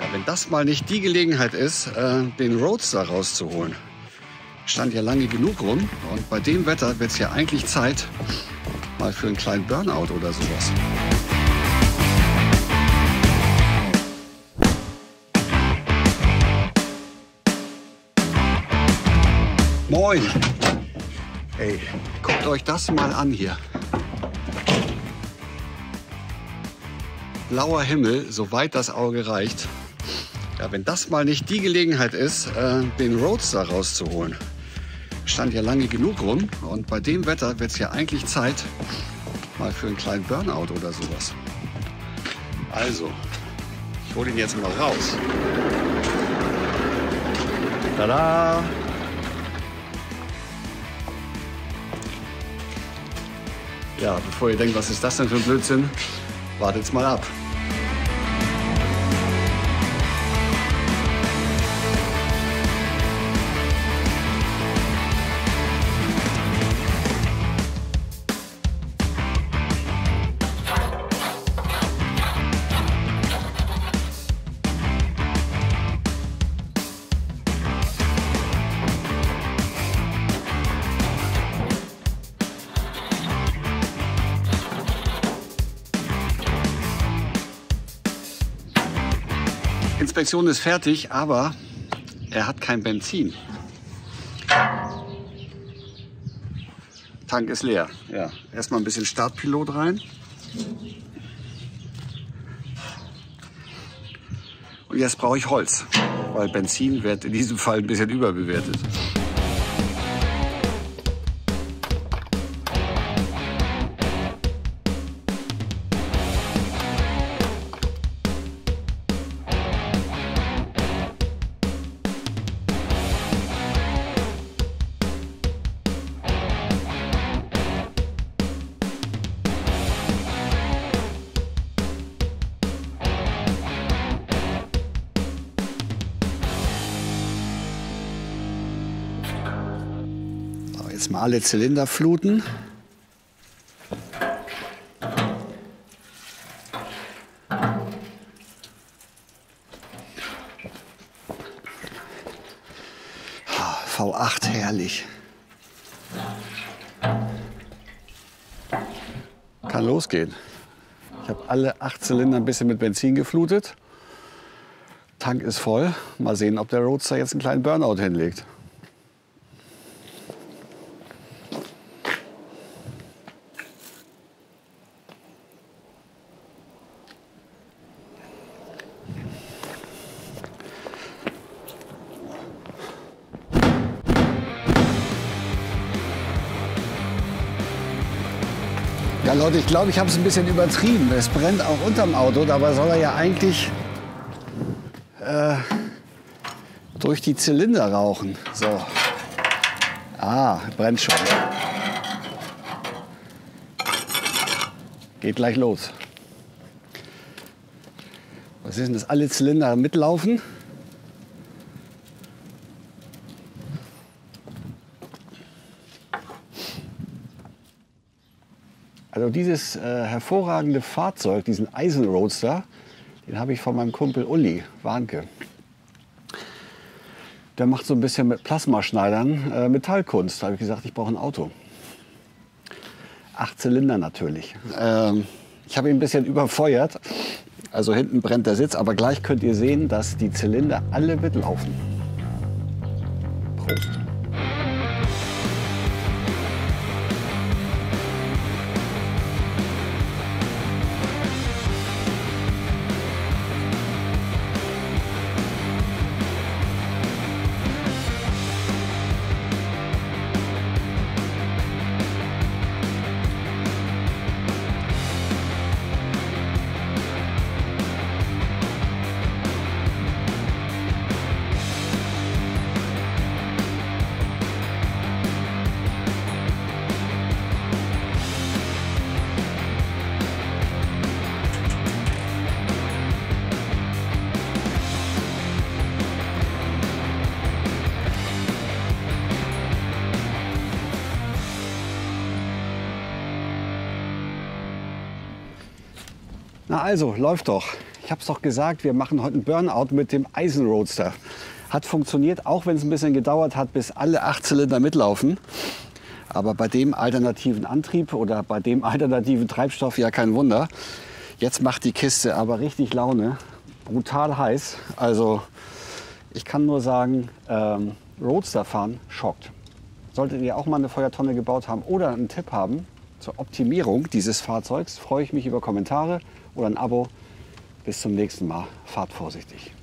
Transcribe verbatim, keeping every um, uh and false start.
Wenn das mal nicht die Gelegenheit ist, äh, den Roadster rauszuholen. Stand ja lange genug rum und bei dem Wetter wird es ja eigentlich Zeit mal für einen kleinen Burnout oder sowas. Moin! Hey, guckt euch das mal an hier. Blauer Himmel, soweit das Auge reicht. Ja, wenn das mal nicht die Gelegenheit ist, äh, den Roadster rauszuholen. Stand ja lange genug rum und bei dem Wetter wird es ja eigentlich Zeit mal für einen kleinen Burnout oder sowas. Also, ich hole ihn jetzt mal raus. Tada! Ja, bevor ihr denkt, was ist das denn für ein Blödsinn, wartet's mal ab. Inspektion ist fertig, aber er hat kein Benzin. Tank ist leer. Ja, erstmal ein bisschen Startpilot rein. Und jetzt brauche ich Holz, weil Benzin wird in diesem Fall ein bisschen überbewertet. Jetzt mal alle Zylinder fluten. V acht, herrlich. Kann losgehen. Ich habe alle acht Zylinder ein bisschen mit Benzin geflutet. Tank ist voll. Mal sehen, ob der Roadster jetzt einen kleinen Burnout hinlegt. Ja Leute, ich glaube, ich habe es ein bisschen übertrieben. Es brennt auch unterm Auto, dabei soll er ja eigentlich äh, durch die Zylinder rauchen. So. Ah, brennt schon. Geht gleich los. Was ist denn das? Alle Zylinder mitlaufen? Also dieses äh, hervorragende Fahrzeug, diesen Eisenroadster, den habe ich von meinem Kumpel Uli Warnke. Der macht so ein bisschen mit Plasmaschneidern äh, Metallkunst. Da habe ich gesagt, ich brauche ein Auto. Acht Zylinder natürlich. Ähm, ich habe ihn ein bisschen überfeuert. Also hinten brennt der Sitz, aber gleich könnt ihr sehen, dass die Zylinder alle mitlaufen. Prost. Na also, läuft doch. Ich habe es doch gesagt, wir machen heute einen Burnout mit dem Eisenroadster. Hat funktioniert, auch wenn es ein bisschen gedauert hat, bis alle acht Zylinder mitlaufen. Aber bei dem alternativen Antrieb oder bei dem alternativen Treibstoff ja kein Wunder. Jetzt macht die Kiste aber richtig Laune. Brutal heiß. Also ich kann nur sagen, ähm, Roadster fahren schockt. Solltet ihr auch mal eine Feuertonne gebaut haben oder einen Tipp haben zur Optimierung dieses Fahrzeugs, freue ich mich über Kommentare oder ein Abo. Bis zum nächsten Mal. Fahrt vorsichtig.